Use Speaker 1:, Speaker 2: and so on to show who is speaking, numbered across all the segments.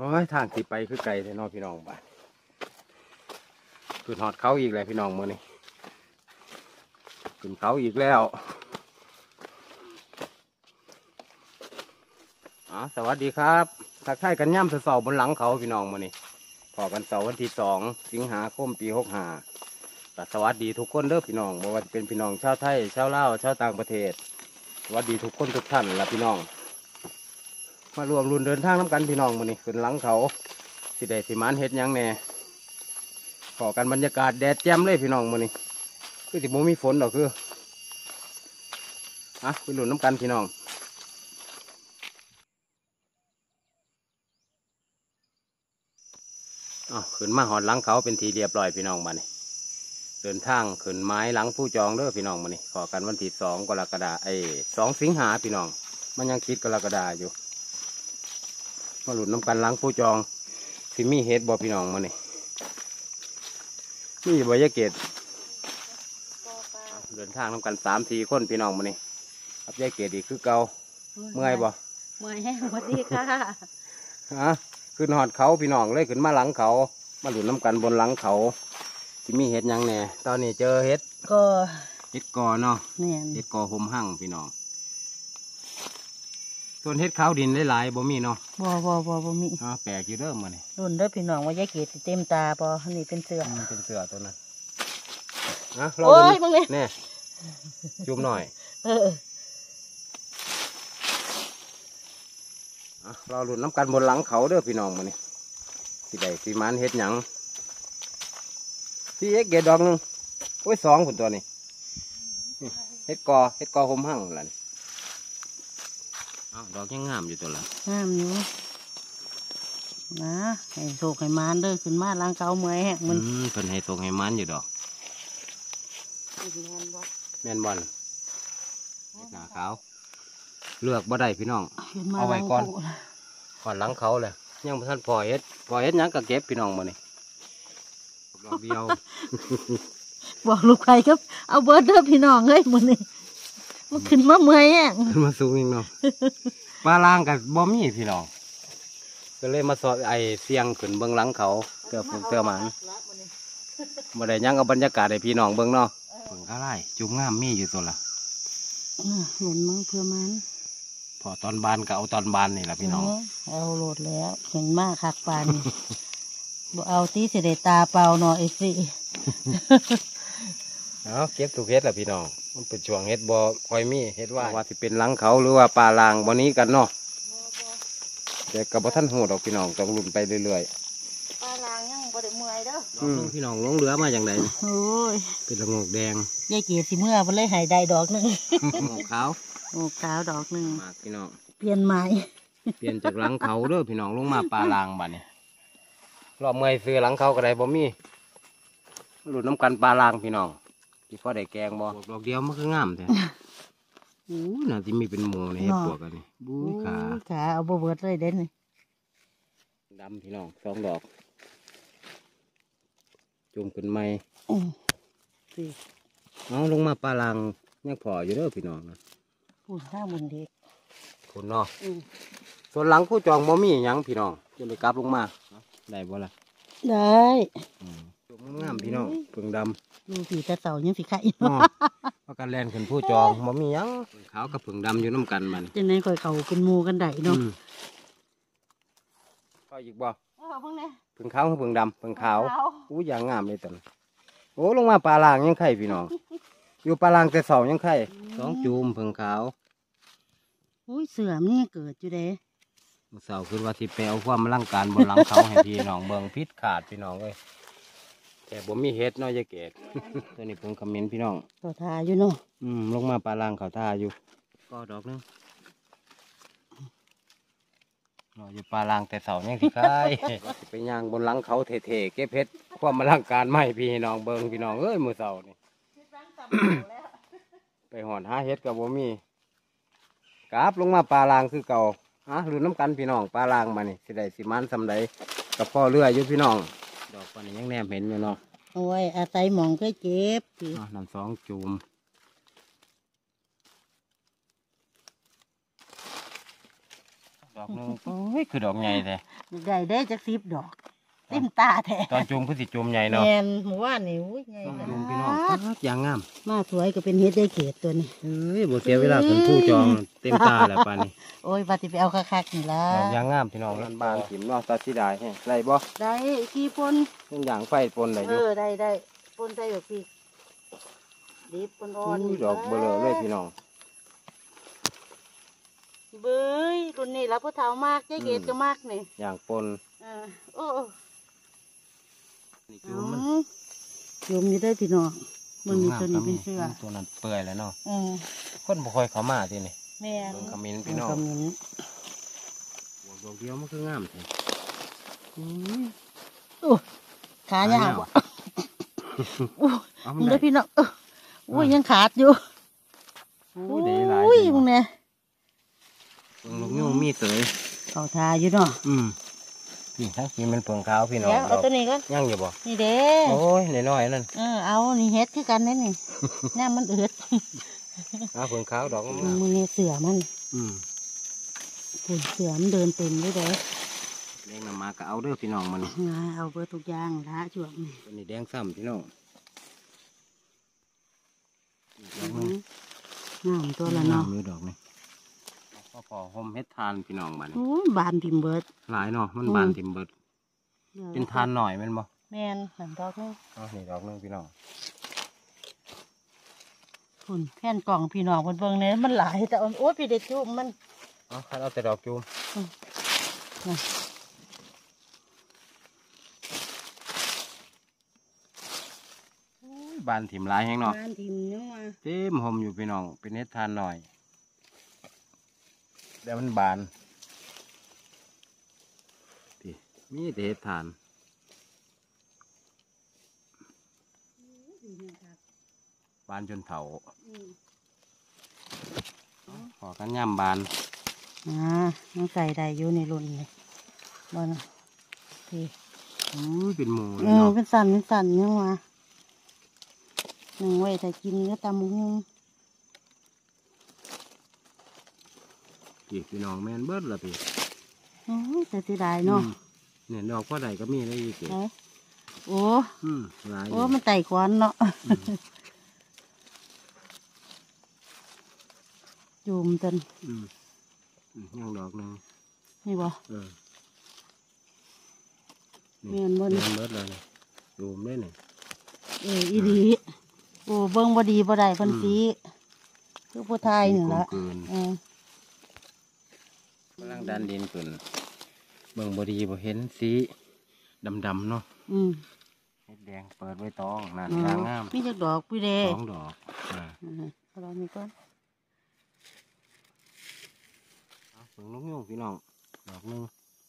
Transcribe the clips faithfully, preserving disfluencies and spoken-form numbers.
Speaker 1: อ้ยทางที่ไปคือไกลแท้น้องพี่น้องบ้านขึ้นหอดเขาอีกแล้วพี่น้องมื้อนี้ขึ้นเขาอีกแล้วอ๋อสวัสดีครับทักทายกันย่ำเสาบนหลังเขาพี่น้องมื้อนี้พอกันเสาร์วันที่สองสิงหาคมปีหกห้าแต่สวัสดีทุกคนเด้อพี่น้องบ่ว่าจะเป็นพี่น้องชาวไทยชาวลาวชาวต่างประเทศสวัสดีทุกคนทุกท่านและพี่น้องมารวมรุ่นเดินทางน้ำกันพี่น้องมื้อนี้ขึ้นหลังเขาสิได้สิมานเฮ็ดหยังแน่ขอกันบรรยากาศแดดแจ่มเลยพี่น้องมื้อนี้คือสิบ่มีฝนดอกคืออ่ะไปรุ่นน้ำกันพี่น้องอ๋อขึ้นมาหอดหลังเขาเป็นทีเรียบร้อยพี่น้องมานี่เดินทางขึ้นไม้หลังผู้จองเด้อพี่น้องมานี่ขอกันวันที่สองกรกฎาคมไอ้สองสิงหาพี่น้องมันยังคิดกรกฎาอยู่มาหลุดน้ำกันหลังผู้จองสิมีเฮ็ดบ่พี่น้องมานี่นี่บ่ยะเกตเดินทางน้ำกันสามสี่คนพี่น้องมานี่ครับยะเกตอีกคือเก่าเมื่อยบ่
Speaker 2: เมื่อยแห้งสวัสดีค่ะ
Speaker 1: ฮะขึ้นหอดเขาพี่น้องเลยขึ้นมาหลังเขามาหลุดน้ำกันบนหลังเขาที่มีเห็ดยังแน่ตอนนี้เจอเห็ด
Speaker 2: ก็
Speaker 1: เห็ดกอเนาะ
Speaker 2: เนี่ย
Speaker 1: เห็ดกอหมหั่งพี่น้องส่วนเห็ดขาวดินหลายๆบ่มีเนาะ
Speaker 2: บ่บ่บ่บ่มี
Speaker 1: อ๋อแปลกอยู่เริ่มมาเนี่ย
Speaker 2: รุ่นเด้อพี่น้องว่ายายเกศเต็มตาปอนี่เป็นเสือ
Speaker 1: เป็นเสือตัวนั้นนะ
Speaker 2: โอ้ยมึงเลย
Speaker 1: เนี่ยจุ่มหน่อย
Speaker 2: เออ
Speaker 1: เราหลุดน้ำกันบนหลังเขาเด้อพี่น้องมาเนี่ยที่ใดที่มันเห็ดหยังที่เอ็กเกดดอกนึงโอ้ยสองคนตัวนี้เห็ดกอเห็ดกอหมหั่งล่ะอ้าวดอกยังงามอยู่ตัวละ
Speaker 2: งามอยู่นะให้โศกให้มานเด้อขึ้นมาล้างเขาเมื่อยแห้งมัน
Speaker 1: เพิ่นให้โศกให้มันอยู่ดอกแม่นบอลเห็ดหนาขาวเลือกบ่ได้พี่น้องเอาไว้ก่อนก่อนหลังเขาเลยยังบ่ทันปล่อยเห็ดปล่อยเห็ดยังก็เก็บพี่น้องมานี่ดอกเดียว
Speaker 2: บอกลูกใครครับเอาเบิร์ดเด้อพี่น้องเฮ้ยมันนี่มันขึ้นมาเมื่อยแห้ง
Speaker 1: ขึ้นมาสูงอีกเนาะปลาล่างกับบ่มีพี่น้องก็เลยมาสอบไอเสียงขึ้นเบื้องหลังเขาเกือบเกือบมันมาได้ยังกับบรรยากาศให้พี่น้องเบื้องเนาะเบื้องอะไรจุ่มงามมีอยู่ตัวละ
Speaker 2: หล่นมั้งเพื่อมัน
Speaker 1: พอตอนบานก็เอาตอนบานนี่แหละพี่น้อง
Speaker 2: เอาโหลดแล้วเข่งมากคักปานบ่เอาตีเสด็จตาเปล่าหน่อยสิ
Speaker 1: เอาเก็บทุกเฮ็ดแหละพี่น้องมันเป็นช่วงเฮ็ดบ่คอยมีเฮ็ดว่าว่าสิเป็นหลังเขาหรือว่าปลาลางวันนี้กันเนาะแต่กับบ่ท่านโหดออกพี่น้องต้องลุ้นไปเรื่อย
Speaker 2: ๆปลาลางยังบ่ได้เมื่อยเด้
Speaker 1: อพี่น้องลงเรือมาอย่างไร
Speaker 2: โอ้ย
Speaker 1: เป็นละงกแดง
Speaker 2: ยายเกียรติเมื่อมันเลยหายได้ดอกหนึ่ง
Speaker 1: งกขาว
Speaker 2: งกขาวดอกหนึ่ง
Speaker 1: มากพี่น้อง
Speaker 2: เปลี่ยนไม้
Speaker 1: เปลี่ยนจากหลังเขาเด้อพี่น้องลงมาปลาลางบัดนี้รอบเมื่อยซื้อหลังเขาก็ได้บ่มีหลุดน้ำกันปลาลางพี่น้องที่พอได้แกงบ่ดอกเดียวมันคืองามแท้โอ้น่าจะมีเป็นหมูในเห็ดปวกอันนี้บู๊ขา
Speaker 2: ขาเอาบ่เบิดเลยเด่น
Speaker 1: ดำพี่น้องสองดอกจุ่มขึ้นไม้เอาลงมาปลาลางยังพออยู่เด้อพี่น้องนะ
Speaker 2: พูดข้าวมันเด็ก
Speaker 1: คุณเนาะส่วนหลังผู้จองบ่มีหยังพี่น้องจะเลยกลับลงมาได้บ่ล่ะ
Speaker 2: ได้
Speaker 1: จุ่มงามพี่น้องเพิ่งดำ
Speaker 2: ดูสีตะเต่ายังสีไข่
Speaker 1: เพราะการแล่นขึ้นผู้จองบ่มีหยังขาวกับเพิ่งดำอยู่น้ำกันมัน
Speaker 2: จะในข่อยเขาเป็นมูกันได้เนาะ
Speaker 1: ก็อีกบ่เพิ่งขาวกับเพิ่งดำเพิ่งขาวอู้อย่างงามเลยตอนโอ้ลงมาปลาลางยังไข่พี่น้องอยู่ปลาลางแต่เสายังไข่สองจุ่มเพิ่งขาว
Speaker 2: อุ้ยเสือมันยังเกิดอยู่เด้
Speaker 1: เสาคือว่าที่ไปเอาความร่างการบนหลังเขาให้พี่น้องเบิ่งพิษขาดพี่น้องเลยแต่ผมมีเฮ็ดน้อยจะเกตตัวนี้เพิ่งคอมเมนต์พี่น้อง
Speaker 2: เขาทาอยู่เนาะ
Speaker 1: อืมลงมาปลาลางเขาทาอยู่ก็ดอกนึงรออยู่ปลาลางแต่เสายังสิคายไปย่างบนหลังเขาเท่ๆเก็บเฮ็ดความร่างการไม่พี่น้องเบิ่งพี่น้องเอ้ยมือเสานี่ไปหอนหาเฮ็ดกับบ่มีกราบลงมาปลาลางคือเก่าฮะหรือน้ำกันพี่น้องปลาลางมานี่สิได้สิมันสำใดกับพ่อเรืออยู่พี่น้องดอกปานนี้ยังแนมเห็นอยู่เนาะ
Speaker 2: โอ้ยอาศัยหมองก็เจ็บ
Speaker 1: น้ำสองจุ่มดอกหนึงโอ้ยคือดอกใหญ่แท้
Speaker 2: ได้ได้จักสิบดอกเต็มตาแท้
Speaker 1: ตอนจุ่มคือสิจุ่มใหญ่เนาะ
Speaker 2: แม่นหมู่ว่านนี่อุ้ยใหญ่
Speaker 1: ต้อง
Speaker 2: ข
Speaker 1: จุ่ม
Speaker 2: นา
Speaker 1: พี่น้อง
Speaker 2: ด
Speaker 1: ปั๊บยางงาม
Speaker 2: มาสวยก็เป็นเฮ็ดได้เขตตัวนี้
Speaker 1: เอ้ยบ่เสียเวลาขึ้นผู้จองเต็มตาแล้วป่านนี้
Speaker 2: โอ้ยปฏิไปเอาคักๆนี่ล่ะ
Speaker 1: ดอกยางงามพี่น้องนั่นบานถิ่มเนาะตัดสิได้แฮะได้บ่
Speaker 2: ได้กี่ปน
Speaker 1: เป็นอย่างไฟปนได้อ
Speaker 2: เอยู่ อได้ได้ปนใส่แบบพี่ดิบปนอ่อน
Speaker 1: อุ้ยดอกเบลอเลยพี่น้อง
Speaker 2: เบ้ยรุ่นนี้แล้วผู้เฒ่ามากยายเกดก็มากนี่
Speaker 1: อย่างปน
Speaker 2: เออโอ้
Speaker 1: นี่
Speaker 2: จุ
Speaker 1: จุ่มมัน
Speaker 2: จุ่มอยู่ได้อพี่น้องมันมีตัวนี้เป็นเสื้อ
Speaker 1: ตัวนั้นเปื่อยแล้วเนาะ
Speaker 2: เออ
Speaker 1: คนบ่ค่อยเข้ามาทีนี่
Speaker 2: แม่น
Speaker 1: เบิ่งคอมเมนต์พี่น้อง
Speaker 2: คอมเมนต์
Speaker 1: ดอกเดียวมันคืองามแท้
Speaker 2: โอ้ขายาวอ่ะโอ้
Speaker 1: เอา
Speaker 2: มึ
Speaker 1: มัน
Speaker 2: ง
Speaker 1: ได้
Speaker 2: ได้อพี่น้องเออโอ้ยยังขาดอยู่
Speaker 1: โอ้ยได้หลาย
Speaker 2: โอ้ย
Speaker 1: พี่
Speaker 2: มึ
Speaker 1: น้อง
Speaker 2: งเนี่ย
Speaker 1: เบิ่งลูกยุ่งมีเตย
Speaker 2: เขาทาอยู่เนาะ
Speaker 1: อืมนี่ทั้งสีมันเปิงขาวพี่น้อง
Speaker 2: แล้วเอาตัวนี้ก็
Speaker 1: ยังอยู่บ่
Speaker 2: นี่เด้
Speaker 1: โอ้ยน้อยๆนั่น
Speaker 2: เออเอานี่เฮ็ดคือกันนี่ นี่น้ามันเอือด
Speaker 1: เอาเปิงขาวดอก
Speaker 2: มึ
Speaker 1: งาง ม
Speaker 2: มึงเนี่ยเสือมัน
Speaker 1: ๆอืม
Speaker 2: ฝุ่นเสือมันเดินเต็มเลยเด้อ
Speaker 1: แดงนำมาก็เอาเด้อพี่น้องมัน
Speaker 2: งาเอาเบอร์ทุกอย่างละช่วงนี้
Speaker 1: ตัวนี้แดงซ้ำพี่น้องอีกด
Speaker 2: อื
Speaker 1: อกหนึง
Speaker 2: มงามตัวละเนาะ
Speaker 1: มือดอกนี่พอพอหอมเฮ็ดทานพี่น้องบัดน
Speaker 2: โอ้ยบานพิมพ์เบิด
Speaker 1: หลายเนาะมัน
Speaker 2: อืม
Speaker 1: บานทิมเบิดเป็นทานหน่อยแมันบ่
Speaker 2: แม่นหันดอกนี่
Speaker 1: เอานี่ดอกหนึงพี่น้อง
Speaker 2: ฝุ่นแผ่นกล่องพี่น้องบนเบิงเนี่ยมันหลายแต่อันโอ้ยพี่เด็ดจุ่มมัน
Speaker 1: เอาคันเอาแต่ดอกจูม
Speaker 2: นะ
Speaker 1: บานถิ่มหลายแฮงเนาะ
Speaker 2: บานพิมพ์เนาะ
Speaker 1: เต็มหอมอยู่พี่น้องเป็นเฮ็ดทานหน่อยเดี๋ยวมันบานพี่มีแต่เฮ็ดทานบานจนเถาขอกันย่ำบาน
Speaker 2: อ่ามันใส่ได้อยู่ในรุ่นเลยบอลพี่
Speaker 1: อุ้ยเป็นหมูเล
Speaker 2: เอย อ
Speaker 1: เนาะ
Speaker 2: เป็นสันเป็นสันยังวะหนึ่งไว้แต่กินก็ตำมุ้ง
Speaker 1: พี่พี่น้องแม่นเบิดละพี่
Speaker 2: โอ้ยแต่สิได้เนาะ
Speaker 1: อืมเนี่ยดอกพ่อใดก็มีได้อีกเก๋
Speaker 2: ไหนโอ้
Speaker 1: อืมหลายอ
Speaker 2: โอ้
Speaker 1: ยู่
Speaker 2: มันไต่กวนเนาะจุ่มจน
Speaker 1: อืมอืมยังดอกหนึง
Speaker 2: นี่บ่
Speaker 1: เออ
Speaker 2: แม่นบ่นี่
Speaker 1: แม่นเบิดเลยนี่ดูมได้นี่
Speaker 2: เอออีดีโอ้เบิ่งบ่ดีบ่ได้เพิ่นสีคือผู้ไทยนี่ละ
Speaker 1: เกิน
Speaker 2: เออก
Speaker 1: ำลังดันดินขึ้นเบิ่งบดีบ่เห็นสีดำๆเนาะ
Speaker 2: อืม
Speaker 1: เฮ็ดแดงเปิดไว้ตองนั่น
Speaker 2: อ๋อง
Speaker 1: ามงาม
Speaker 2: มีจักดอกพี่เด้
Speaker 1: สองดอกอ่า
Speaker 2: อืมเอาเรามีก่อน
Speaker 1: เอาเบิ่งนกยูงพี่น้องดอกหนึง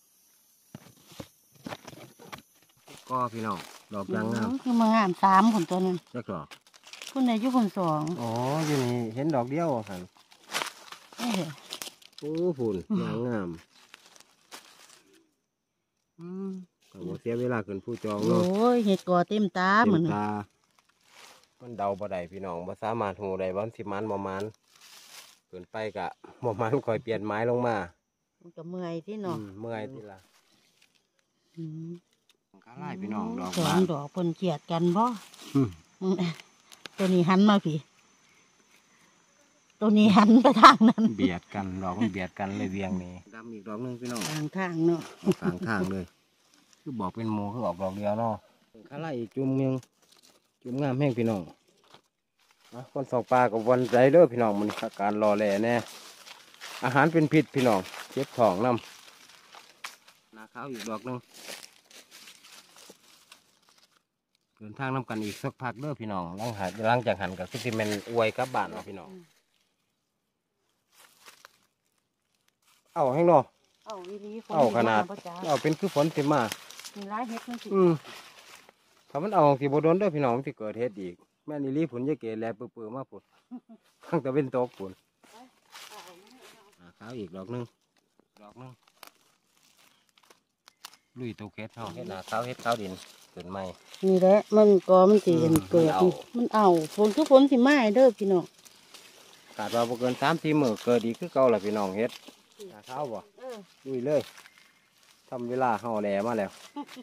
Speaker 1: ก็พี่น้องดอกยางงาม
Speaker 2: โอ้คือมางามสามคนตัวนึง
Speaker 1: จักดอก
Speaker 2: คนใดอยู่คนสอง
Speaker 1: อ๋ออยู่นี่เห็นดอกเดียวค่ะ
Speaker 2: เอ้ย
Speaker 1: โอ้ฝุ่นยางงามอืมก็บ่เสียเวลาขึ้นผู้จอง
Speaker 2: โอ้
Speaker 1: เนาะ
Speaker 2: ยเห็ดกอเต็มตาเหมือน
Speaker 1: ต็ตามันเดาบ่ได้พี่น้องบ่สามารถหูได้ว่ามันสิมันบ่มันเกินไปกะบ่มันคอยเปลี่ยนไม้ลงมา
Speaker 2: มันก็เมื่อยที่เนาะ
Speaker 1: อืมเมื่อยทีละ
Speaker 2: อืม
Speaker 1: กาไล่พี่น้องดอก
Speaker 2: สอบ
Speaker 1: าง น
Speaker 2: ดอกเพิ่นเกลียดกันบ่
Speaker 1: อืม
Speaker 2: อืมตัวนี้หันมาพี่ ตัวนี้หันไปทางนั้น
Speaker 1: เบียดกันดอกมันเบียดกันเลยเวียงนี่ดำอีกดอกหนึงพี่น้อง
Speaker 2: ทางทางเนาะ
Speaker 1: กลางทางเลย คือบอกเป็นหมูคือออกดอกเดียวเนาะกาไล่อีกจุ่มหนึงจุ่มงามแห้งพี่น้องนะคนสองปลากับวันใจเด้อพี่น้องมันอาการรอแหล่แน่อาหารเป็นพิษพี่น้องเจ็บท้องน้ำนาข้าวอีกดอกหนึงเดินทางน้ำกันอีกสักพักเด้อพี่น้องหลังหันหลังจากหันกับคือสิเมนอวยกลับบ้านเนาะพี่น้องเอาให้เนาะ
Speaker 2: เอาวิลีฝน
Speaker 1: เอาขนาด
Speaker 2: สิมบ่จ้า
Speaker 1: เอาเป็นคือฝนสิมา
Speaker 2: มีหลายเฮ็ดมันสิ
Speaker 1: อืมถ้ามันเอาสิบโดนเด้อพี่น้องมันสิเกิดเหตุอีกแม่นอีหลีผุนยายเกศแลเปื่อยๆมาผุนตั้งแต่เป็นตกผุนอ่าขาวอีกดอกหนึงดอกหนึงลุยตัวเกศเฮาเฮ็ดหน้าขาวเฮ็ดขาวดินเกินใหม่
Speaker 2: นี่แหละมันก็มันสิเห็น
Speaker 1: อืม
Speaker 2: เกิด
Speaker 1: มันเอา
Speaker 2: มันเอาฝนคือฝนสิมาให้เด้อพี่น้อง
Speaker 1: ขาดว่าบ่เกินสามสี่มื้อเกิดอีกคือเก่าล่ะพี่น้องเฮ็ด
Speaker 2: เ
Speaker 1: หาเท้าบ่
Speaker 2: เออ
Speaker 1: ดุยเลยทำเวลาเฮาแหลมาแล้ว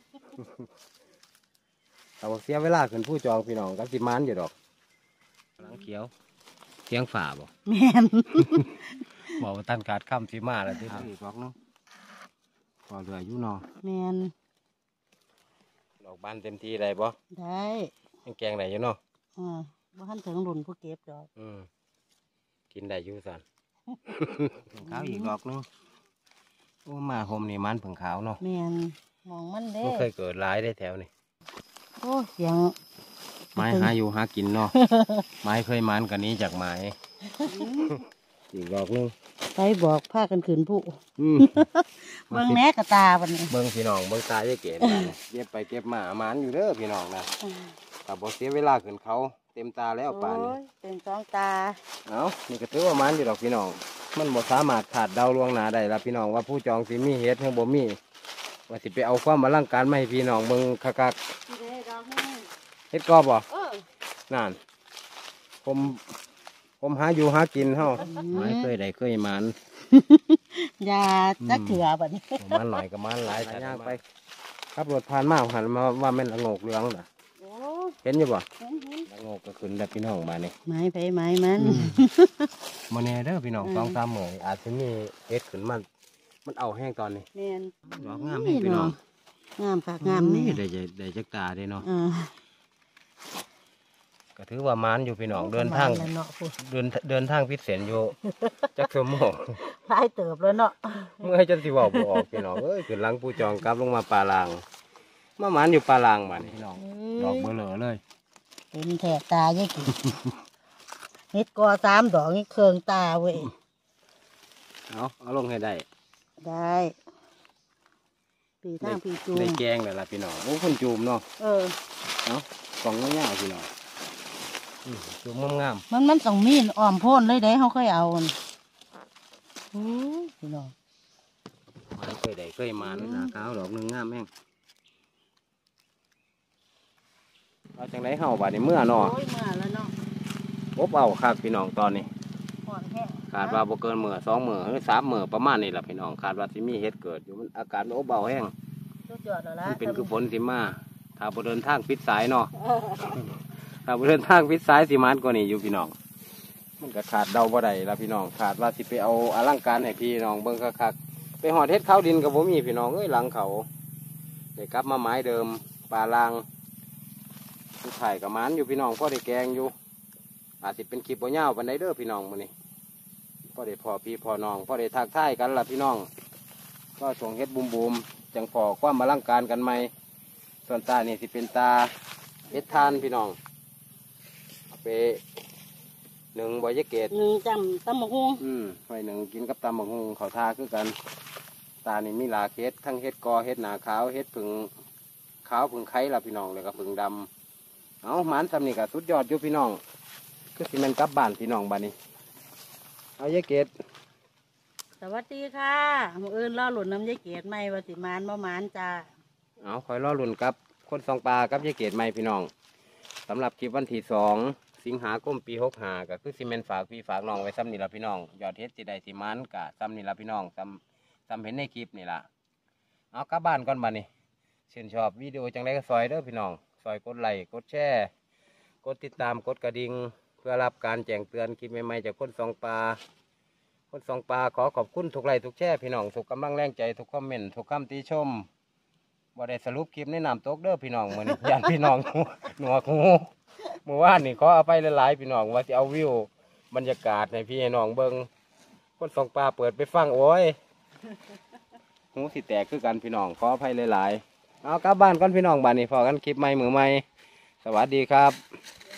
Speaker 1: เราเสียเวลาขึ้นผู้จองพี่น้องกับสิมานอยู่ดอกหลังเขียวเสียงฝ่าบ่
Speaker 2: แม่น
Speaker 1: บอกว่าตันขาดคำสิมาแล้วที่นี่บอกเนาะพอเรืออยู่เนาะ
Speaker 2: แม่น
Speaker 1: ดอกบานเต็มที่ได้บ่
Speaker 2: ได้
Speaker 1: ยังแกงได้อยู่เนาะ
Speaker 2: อ่าบ่ทันถึงรุ่นผู้เก็บดอก
Speaker 1: อืมกินได้อยู่สัน ขาวอีกดอกเนาะโอ้มาโฮมนี่มันผึ่งขาวเนาะ
Speaker 2: แม่นมองมันเด้
Speaker 1: ไม่เคยเกิดร้ายได้แถวนี่
Speaker 2: โอ้เสียง
Speaker 1: ไม้หาอยู่หากินเนาะ ไม้เคยมันกันนี้จากไม้อีกดอกนึง
Speaker 2: ไปบอกพากันขืนผู้
Speaker 1: อืม
Speaker 2: เบิ่งแม่กระตาบัดนี้
Speaker 1: เบิ้งพี่น้องเบิ้งตาเยเก๋มาเนี่ยเก็บไปเก็บมาหมันอยู่เด้อพี่น้องนะแต่บ่เสียเวลาขึ้นเขาเต็มตาแล้วป่านนี้
Speaker 2: โอ้ยเป็นสองตา
Speaker 1: เอานี่ก็ถือว่าหมันอยู่ดอกพี่น้อง มันบ่สามารถขาดเดาล่วงหน้าได้ละพี่น้องว่าผู้จองสิมีเฮ็ดให้บ่มีว่าสิไปเอาความอลังการมาให้พี่น้องเบิ่งคัก
Speaker 2: ที่ได้ดอกนึง
Speaker 1: ๆเฮ็ดกอบบ่
Speaker 2: เออ
Speaker 1: นั่นผมผมหาอยู่หากินเฮาไม่เคยได้เคยหมัน
Speaker 2: อย่าจักเถื่อบัดนี้
Speaker 1: มันหน่อยก็มันหลายแต่ย่างไปขับรถผ่านมาหันมาว่าแม่นละโงกเหลืองน่ะ
Speaker 2: โอ้
Speaker 1: เห็นอยู่บ่
Speaker 2: เห็นเห็น
Speaker 1: ละโงกก็ขึ้นแล้วพี่น้องมานี่
Speaker 2: ไม้ไปไม้มัน
Speaker 1: มื้อนี้เด้อพี่น้อง
Speaker 2: อืม
Speaker 1: สองสามมื้อนี้อาจสิมีเฮ็ดขึ้นมามันเอาแห้งตอนนี้
Speaker 2: แม่น
Speaker 1: ดอกงามแห้งพี่น้อง
Speaker 2: งามค่ะงามแน่
Speaker 1: ได้ใจได้จักตาเด้เนาะ
Speaker 2: อ่า
Speaker 1: ก็ถือว่ามันอยู่พี่น้องเดินทาง
Speaker 2: แล้วเนาะพูด
Speaker 1: เดินเดินทางพิเศษอยู่ จักชั่วโมง
Speaker 2: หลายเติบแล้วเนาะ
Speaker 1: เมื่อให้จนสิเว้าบ่ออกพี่น้องเอ้ยขึ้นหลังผู้จองกลับลงมาปลาลางมาหมันอยู่ปลาลางมานี่พี่น้องดอกเบลอเลย
Speaker 2: เป็นแถบตายี่กี่ เฮ็ดกอสามดอกนี่เคืองตาเว้ย
Speaker 1: เอาเอาลงให้ได้
Speaker 2: ได้ปีทางปีจู
Speaker 1: ได้
Speaker 2: ง
Speaker 1: แกงเลยล่ะพี่น้องโอ้คนจูมเนาะ
Speaker 2: เออ
Speaker 1: เอากล่องง่ายๆพี่น้องอืมจูมงาม
Speaker 2: มันมันต้องมีอ้อมโพ่นเลยเด้เขาเคยเอาอันโอ้ยพี่น้อง
Speaker 1: ๆไม้เคยได้เคยมัน
Speaker 2: อืม
Speaker 1: หนาขาวดอกหนึงงามแม่งเอาจังไรเฮาบาดนี้เมื่อเนาะ
Speaker 2: โอ้ยมาแล้วเนาะ
Speaker 1: อบเอาคักพี่น้องตอนนี้
Speaker 2: ห่อนแห้ง
Speaker 1: ขาดว่าบ่เกินมื้อสองมื้อหรือสามมื้อประมาณนี้ล่ะพี่น้องขาดว่าสิมีเฮ็ดเกิดอยู่มันอากาศมันอบเอาแห้ง
Speaker 2: สุดยอดแล้วล่ะ
Speaker 1: มันเป็นคือฝนสิมาถ้าบ่เดินทางปิดสายเนาะ ถ้าบ่เดินทางปิดสายสิมันกว่านี้อยู่พี่น้อง มันก็ขาดเดาบ่ได้ละพี่น้อง ขาดว่าสิไปเอาอลังการให้พี่น้องเบิ่งคักๆไปหอดเฮ็ดข้าวดินกับบ่มีพี่น้องเอ้ยหลังเขาได้กลับมาไม้เดิมปลาลางสุดท้ายกับมันอยู่พี่น้องพ่อได้แกงอยู่ อาจสิเป็นคลิปบ่ยาวปานใดเด้อพี่น้องมื้อนี้พ่อได้พ่อพี่พ่อน้องพ่อได้ทักทายกันล่ะพี่น้อง ก็ส่งเฮ็ดบูมๆจังพอความอลังการกันใหม่ส่วนตานี่สิเป็นตาเฮ็ดทานพี่น้องเอาไปหนึ่งบอยเกต
Speaker 2: หนึ่งจำตำมะฮุง
Speaker 1: อืมไว้หนึ่งกินกับตำบักหุ่งเขาทาคือกัน ตานี่มีหลากเฮ็ดทั้งเฮ็ดกอเฮ็ดหนาขาวเฮ็ดผึ่งขาวผึ่งไข่ละพี่น้องเลยก็ผึ่งดำเอาหมันสำนี่ก็สุดยอดอยู่พี่น้องคือสิแมันกลับบ้านพี่น้องบ้านนี้เอาเยเกต
Speaker 2: สวัสดีค่ะมืออื่นล่อหลุนน้ำยายเกดไม่ว่าสิมานบ่มานจ้า
Speaker 1: เอาคอยรอลุ่นกับคนสองปลากับเยเกตใหม่พี่น้องสำหรับคลิปวันที่สองสิงหาคมปีหกห้าก็คือสิเมนฝากพี่ฝากน้องไว้ซ้ำนี่ละพี่น้องยอดเฮ็ดสิได้สิมันกะซ้ำนี่ละพี่น้องซ้ำซ้ำเห็นในคลิปนี่ละเอากลับบ้านก่อนบ้านนี้ชื่นชอบวิดีโอจังไรก็ซอยเด้อพี่น้องซอยกดไลค์กดแชร์กดติดตามกดกระดิ่งเพื่อรับการแจ้งเตือนคลิปใหม่ๆจากคนสองปลาคนสองปลาขอขอบคุณทุกไลค์ทุกแชร์พี่น้องทุกกำลังแรงใจทุกคอมเมนต์ทุกคำติชมบ่ได้สรุปคลิปแนะนำตกเด้อพี่น้องมื้อนี้ ย่านพี่น้อง หนวกหูเมื่อวานนี่ขอเอาไปหลายๆพี่น้องว่าสิเอาวิวบรรยากาศให้พี่ให้น้องเบิ่งคนสองปลาเปิดไปฟังโอ้ย หูสิแตกคือกันพี่น้องขออภัยหลายๆเอากลับบ้านก่อนพี่น้องบ้านนี้พอกันคลิปใหม่มือใหม่สวัสดีครับ